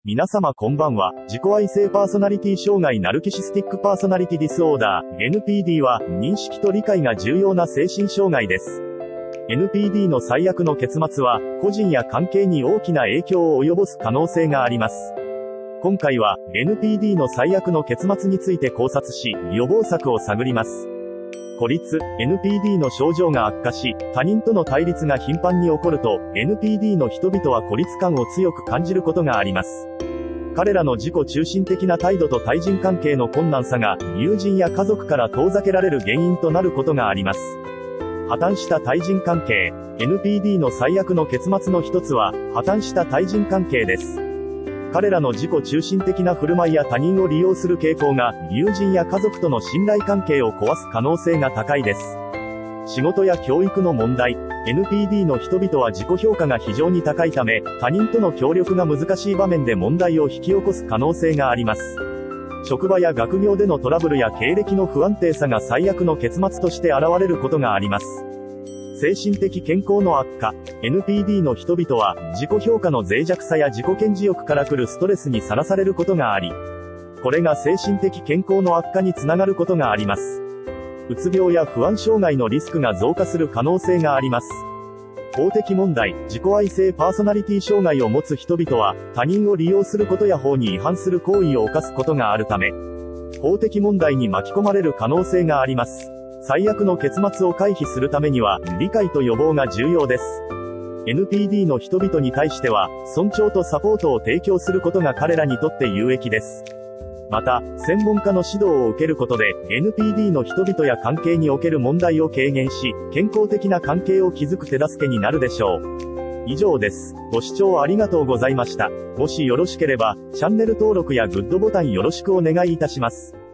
皆様こんばんは。自己愛性パーソナリティ障害ナルキシスティックパーソナリティディスオーダー、NPD は、認識と理解が重要な精神障害です。NPD の最悪の結末は、個人や関係に大きな影響を及ぼす可能性があります。今回は、NPD の最悪の結末について考察し、予防策を探ります。孤立、NPD の症状が悪化し、他人との対立が頻繁に起こると、NPD の人々は孤立感を強く感じることがあります。彼らの自己中心的な態度と対人関係の困難さが、友人や家族から遠ざけられる原因となることがあります。破綻した対人関係、NPD の最悪の結末の一つは、破綻した対人関係です。彼らの自己中心的な振る舞いや他人を利用する傾向が、友人や家族との信頼関係を壊す可能性が高いです。仕事や教育の問題、NPD の人々は自己評価が非常に高いため、他人との協力が難しい場面で問題を引き起こす可能性があります。職場や学業でのトラブルや経歴の不安定さが最悪の結末として現れることがあります。精神的健康の悪化、NPD の人々は、自己評価の脆弱さや自己顕示欲から来るストレスにさらされることがあり、これが精神的健康の悪化につながることがあります。うつ病や不安障害のリスクが増加する可能性があります。法的問題、自己愛性パーソナリティ障害を持つ人々は、他人を利用することや法に違反する行為を犯すことがあるため、法的問題に巻き込まれる可能性があります。最悪の結末を回避するためには、理解と予防が重要です。NPD の人々に対しては、尊重とサポートを提供することが彼らにとって有益です。また、専門家の指導を受けることで、NPD の人々や関係における問題を軽減し、健康的な関係を築く手助けになるでしょう。以上です。ご視聴ありがとうございました。もしよろしければ、チャンネル登録やグッドボタンよろしくお願いいたします。